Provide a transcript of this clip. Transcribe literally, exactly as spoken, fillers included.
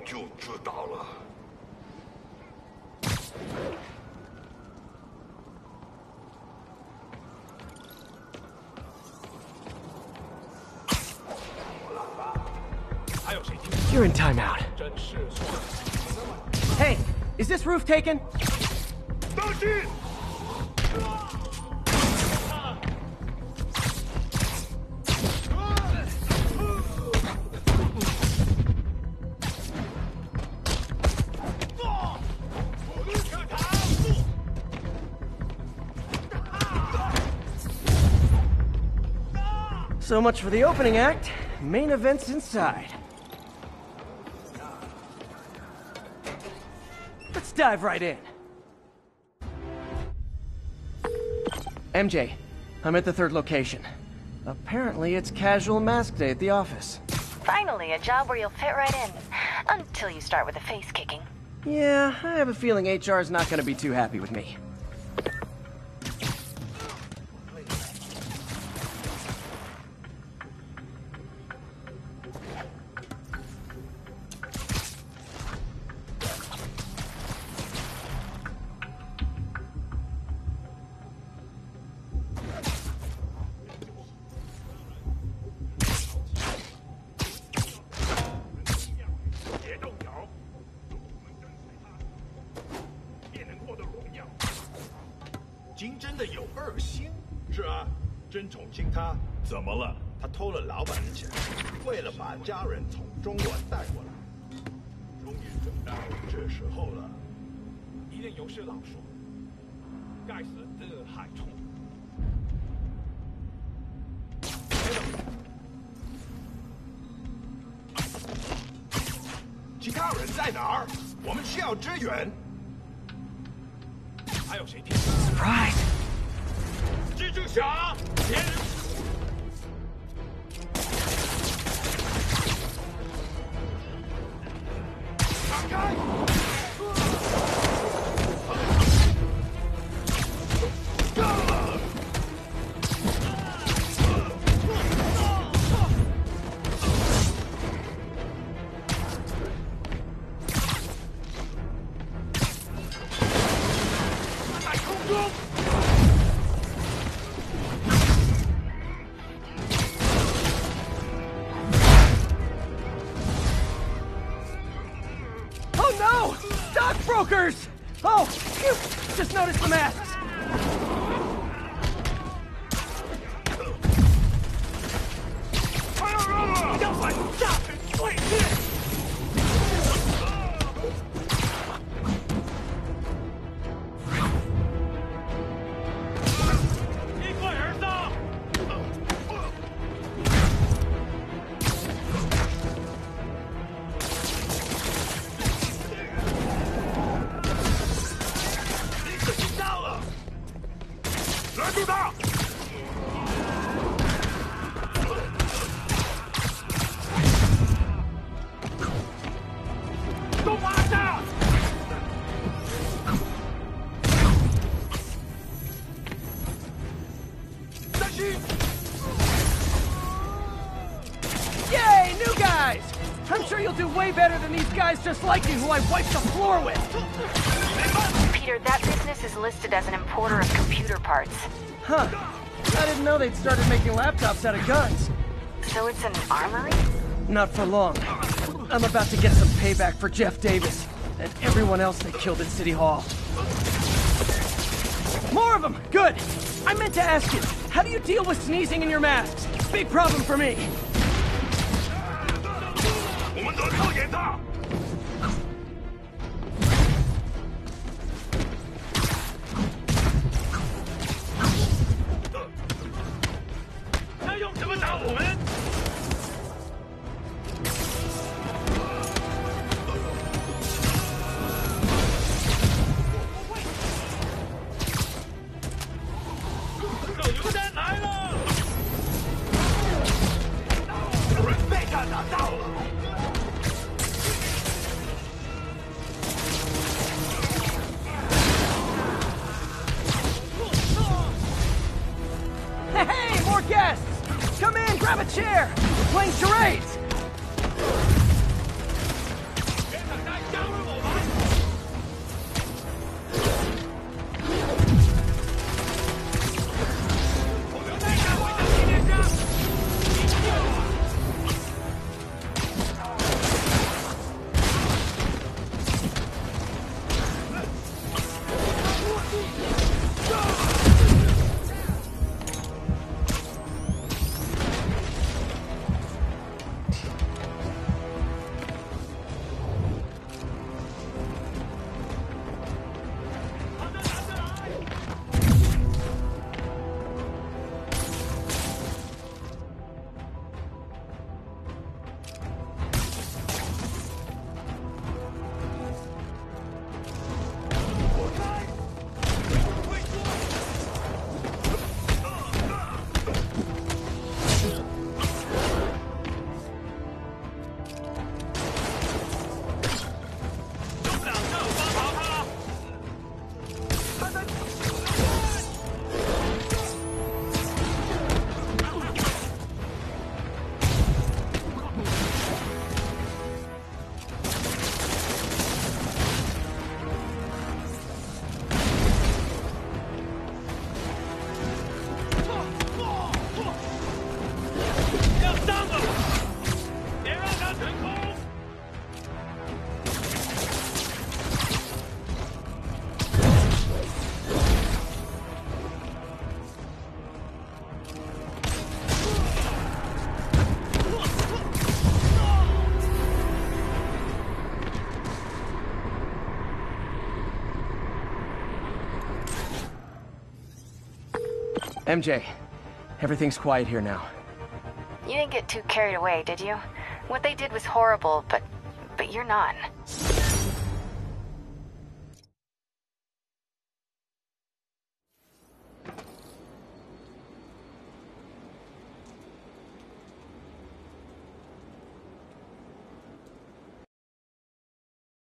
就知道了。 You're in timeout. Hey, is this roof taken? 当心！ So much for the opening act. Main event's inside. Let's dive right in. M J, I'm at the third location. Apparently it's casual mask day at the office. Finally, a job where you'll fit right in. Until you start with the face kicking. Yeah, I have a feeling H R's not gonna be too happy with me. 家人从中国带过来，终于等到这时候了。一定有事老说，该死的害虫！其他人在哪儿？我们需要支援。还有谁听 ？Surprise！ 蜘蛛侠，别人。 Oh, phew! Just noticed the masks! Yay, new guys! I'm sure you'll do way better than these guys just like you who I wiped the floor with! Peter, that business is listed as an importer of computer parts. Huh. I didn't know they'd started making laptops out of guns. So it's an armory? Not for long. I'm about to get some payback for Jeff Davis and everyone else they killed at City Hall. More of them! Good! I meant to ask you, how do you deal with sneezing in your masks? Big problem for me. 我们得靠演他。他用什么打我们？ Grab a chair! We're playing charades! M J, everything's quiet here now. You didn't get too carried away, did you? What they did was horrible, but... but you're not.